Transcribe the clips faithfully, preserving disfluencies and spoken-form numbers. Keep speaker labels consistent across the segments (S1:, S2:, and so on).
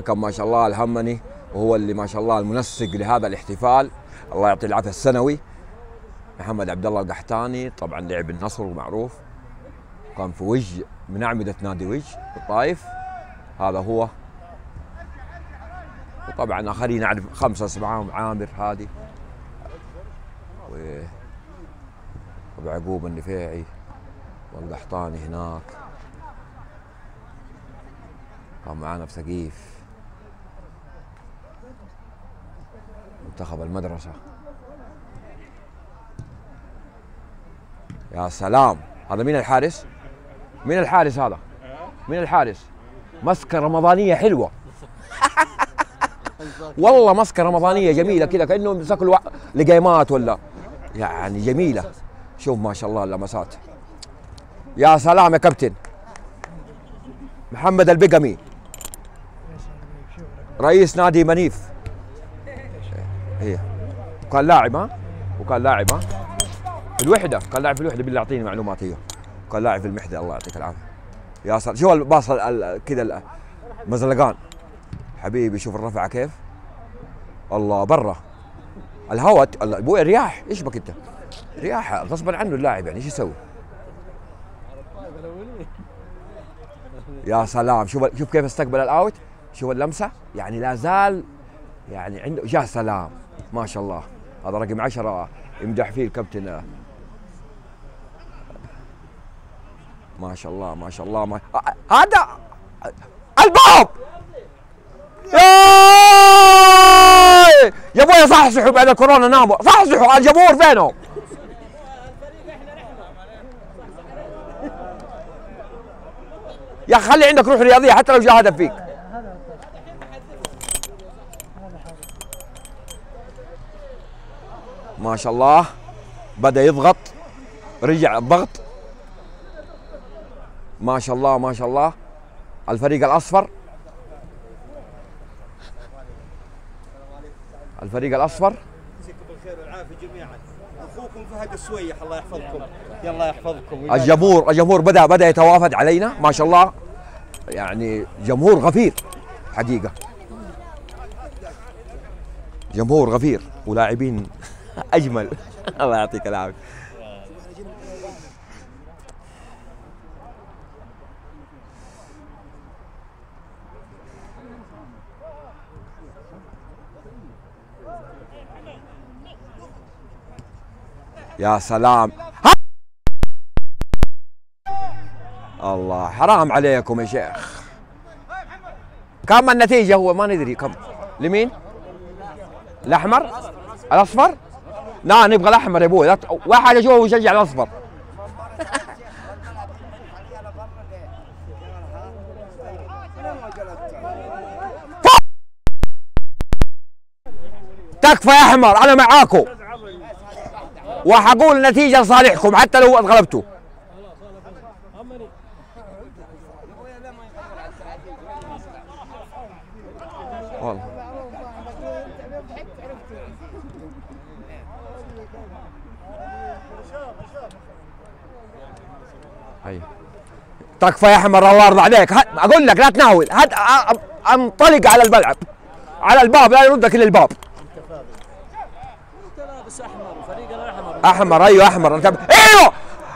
S1: الحكم ما شاء الله الهمني، وهو اللي ما شاء الله المنسق لهذا الاحتفال، الله يعطيه العافيه، السنوي محمد عبد الله القحطاني. طبعا لعب النصر ومعروف، كان في وجه من اعمده نادي وجه الطائف، هذا هو. وطبعا اخرين اعرف خمسه سبعه، عامر هادي و ابو يعقوب النفيعي والقحطاني هناك، كان معانا في ثقيف، منتخب المدرسة. يا سلام، هذا مين الحارس؟ مين الحارس هذا؟ مين الحارس؟ مسكة رمضانية حلوة والله مسكة رمضانية جميلة كذا، كأنه مسك له لقيمات ولا يعني جميلة. شوف ما شاء الله اللمسات. يا سلام يا كابتن محمد البقمي رئيس نادي منيف. هي وكان لاعب ها؟ وكان لاعب ها؟ في الوحدة، كان لاعب في الوحدة، بالله اعطيني معلومات. هي كان لاعب في المحدة، الله يعطيك العافية. يا سلام، شو الباص كذا مزلقان حبيبي، شوف الرفعة كيف، الله برا الهواء، ابوي رياح، ايش بك انت؟ رياح غصبا عنه اللاعب، يعني ايش يسوي؟ يا سلام، شوف شوف كيف استقبل الاوت، شوف اللمسه، يعني لا زال يعني عنده. يا سلام ما شاء الله، هذا رقم عشرة يمدح فيه الكابتن. ما شاء الله ما شاء الله. ما هذا الباب يا ابويا، صحصحوا بعد الكورونا، ناموا، صحصحوا. الجمهور فينهم؟ يا اخي خلي عندك روح رياضيه حتى لو جاء هدف فيك. ما شاء الله، بدأ يضغط، رجع الضغط، ما شاء الله ما شاء الله. الفريق الأصفر، الفريق الأصفر،
S2: يجزيكم بالخير والعافية جميعا. أخوكم فهد السويح، الله يحفظكم، يلا يحفظكم.
S1: الجمهور الجمهور بدأ بدأ يتوافد علينا ما شاء الله، يعني جمهور غفير حقيقة، جمهور غفير ولاعبين أجمل الله يعطيك العافية. يا سلام، الله حرام عليكم يا شيخ. كم النتيجة؟ هو ما ندري كم. لمين؟ الأحمر؟ الأصفر؟ لا نبغى الأحمر يا أبوي، واحد جوا ويشجع الأصفر. تكفى يا أحمر، أنا معاكم وحقول النتيجة لصالحكم حتى لو اتغلبتوا. والله هي تكفى يا احمر، الله يرضى عليك. اقول لك لا تناول، هات انطلق على الملعب، على الباب، لا يردك الا الباب. انت لابس احمر وفريق الاحمر. احمر ايوه احمر، ايوه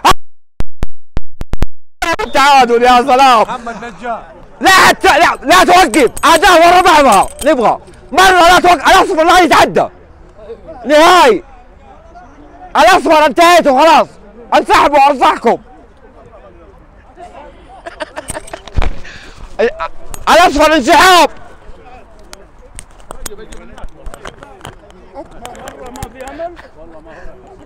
S1: تعادل. يا سلام
S2: محمد نجار،
S1: لا لا لا توقف، اداء ورا بعضها نبغى مره، لا توقف. الاصفر لا يتعدى نهائي، الاصفر انتهيتوا خلاص، انسحبوا انصحكم. الاصفر انسحاب. مره ما في امل والله، ما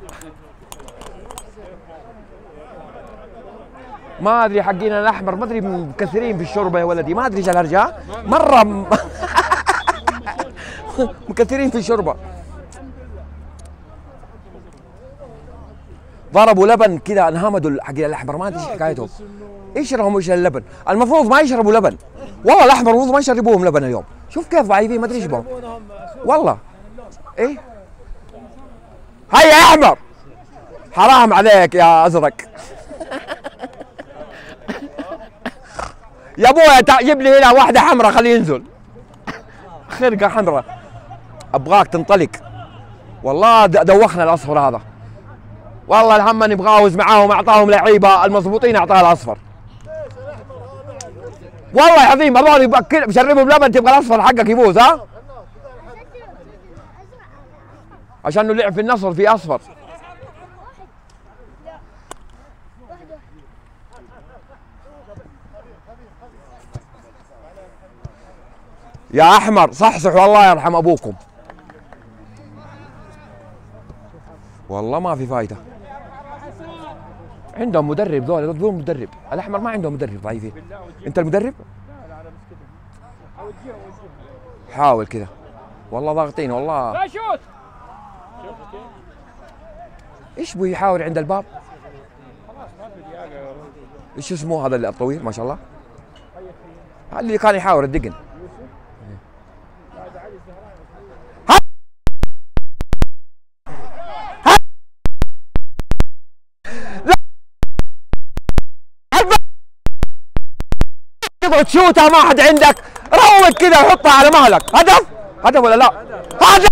S1: ما ادري حقين الاحمر، ما ادري مكثرين في الشوربه يا ولدي، ما ادري ايش الهرجه مره م... مكثرين في الشوربه. ضربوا لبن كذا، انهمدوا حقين الاحمر، ما ادري ايش حكايتهم، يشربوا مش اللبن، المفروض ما يشربوا لبن، والله الاحمر المفروض ما يشربوهم لبن اليوم. شوف كيف ضعيفين، ما ادري ايش بهم والله. ايه هيا يا احمر، حرام عليك يا ازرق. يا ابويا جيب لي هنا واحده حمراء خليه ينزل. خرقه حمراء. ابغاك تنطلق والله. دوخنا الاصفر هذا والله. الهم اني بغاوز معاهم اعطاهم لعيبه المضبوطين اعطاها الاصفر والله العظيم. هذول بشربهم لبن تبغى الاصفر حقك يفوز ها؟ عشانه لعب في النصر في اصفر. يا احمر صحصح والله يرحم ابوكم. والله ما في فايده. عندهم مدرب ذول بدون مدرب. الاحمر ما عندهم مدرب ضعيفين. انت المدرب؟ حاول كذا والله ضاغطين والله. لا شوت. ايش بو يحاول عند الباب؟ ايش اسمه هذا الطويل ما شاء الله؟ هذا اللي كان يحاول الدقن. تقعد تشوتها ما حد عندك. روق كذا وحطها على مهلك. هدف؟ هدف ولا لا؟ هدف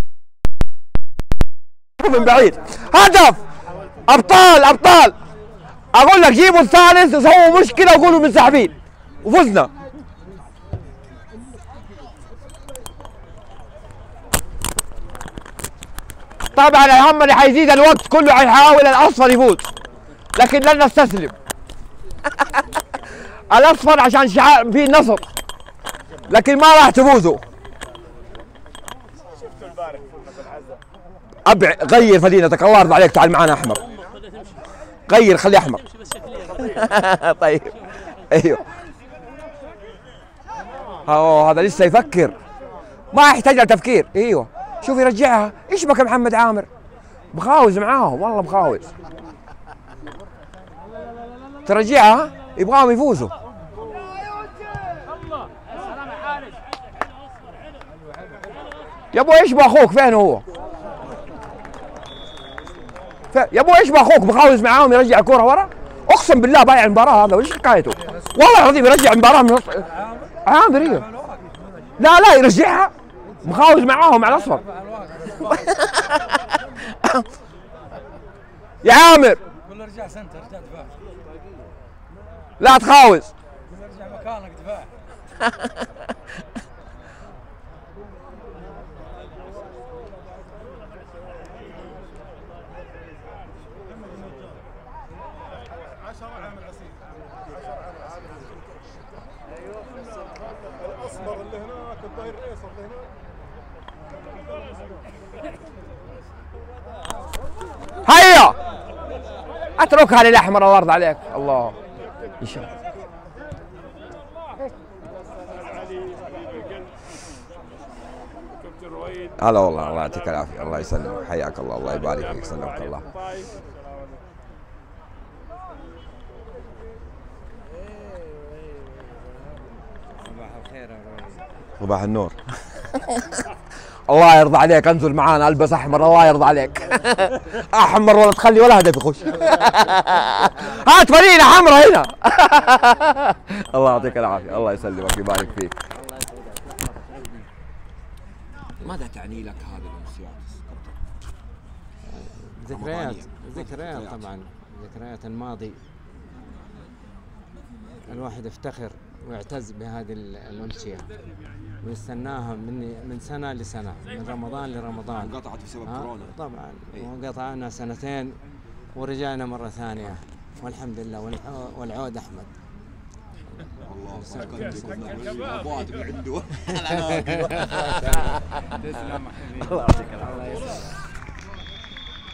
S1: من بعيد. هدف. ابطال ابطال. اقول لك جيبوا الثالث وسووا مشكله وقولوا منسحبين وفزنا. طبعا الهم اللي حيزيد الوقت كله حيحاول الاصفر يفوز لكن لن نستسلم. الاصفر عشان شعار فيه النصر لكن ما راح تفوزوا. ابع غير مدينتك الله يرضى عليك. تعال معنا احمر. غير خلي احمر. طيب ايوه. اوه هذا لسه يفكر ما يحتاج لتفكير. ايوه شوف يرجعها. ايش بك محمد عامر؟ بخاوز معاهم والله بخاوز. ترجعها يبغاهم يفوزوا. يا ابو ايش باخوك فين هو؟ يا ابو ايش باخوك بخاوز معاهم يرجع الكوره ورا؟ اقسم بالله بايع المباراه هذا وش حكايته؟ والله العظيم يرجع المباراه من عامر. ايوه لا لا يرجعها مخاوز معاهم على الاصفر. يا عامر قول له ارجع سنتر ارجع دفاع. لا تخاوز. قول له ارجع مكانك دفاع.
S3: الاصفر اللي هناك الظهير الايسر اللي هناك.
S1: هيا اتركها للاحمر الله يرضى عليك. الله ان شاء الله. هلا والله الله يعطيك العافيه. الله يسلمك حياك الله. الله يبارك فيك سلمك الله.
S4: صباح الخير يا
S1: صباح النور. الله يرضى عليك انزل معانا البس احمر. الله يرضى عليك. احمر ولا تخلي ولا هدف يخش. هات فريقنا حمراء هنا. الله يعطيك العافيه. الله يسلمك يبارك فيك. ماذا تعني لك هذه الامسيات؟
S4: ذكريات ذكريات طبعا ذكريات الماضي. الواحد يفتخر ويعتز بهذه الامسيه ويستناها من من سنه لسنه من رمضان لرمضان.
S1: انقطعت بسبب كورونا
S4: طبعا. وقطعنا سنتين ورجعنا مره ثانيه والحمد لله. والعود احمد.
S1: الله ابوات من عنده.
S4: تسلم. الله يعطيك العافيه.